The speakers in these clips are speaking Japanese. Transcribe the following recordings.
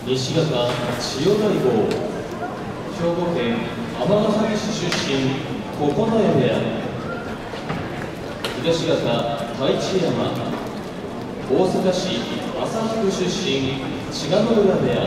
西方千代大郷、兵庫県尼崎市出身、九重部屋。東方太一山、大阪市旭区出身、千賀ノ浦部屋。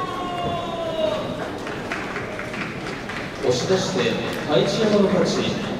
押し出して太一山の勝ち。